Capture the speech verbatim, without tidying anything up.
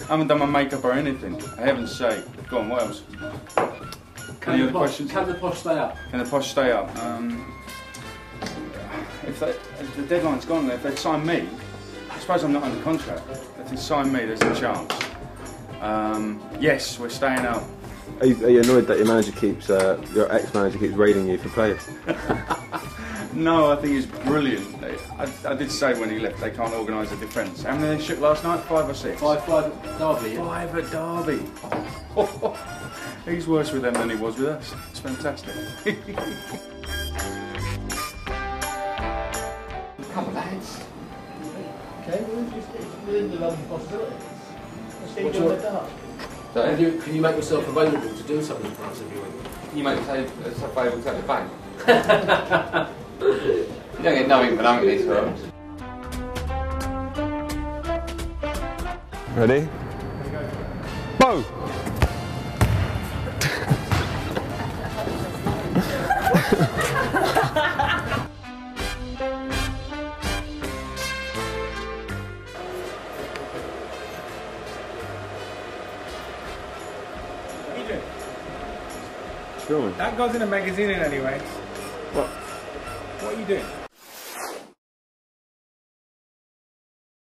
I haven't done my makeup or anything. For heaven's sake. Go on, what else? Can Any the other posh, questions? Can the posh stay up? Can the posh stay up? Um, if, they, if the deadline's gone, if they sign me, I suppose I'm not under contract. If they sign me, there's a chance. Um, yes, we're staying up. Are you, are you annoyed that your manager keeps, uh, your ex-manager keeps raiding you for players? No, I think he's brilliant. I, I did say when he left they can't organise a defence. How many they shook last night? Five or six? Five, five at Derby. Five at Derby. He's worse with them than he was with us. It's fantastic. Come on, lads. Okay, well, it's within the realm of possibilities. Let's get you on the dark. Can you, can you make yourself available to do something for us if you want? You make yourself available to take the bank. You don't get nothing for nothing this world. Ready? Bo! Filming. That goes in a magazine in any way. What? What are you doing?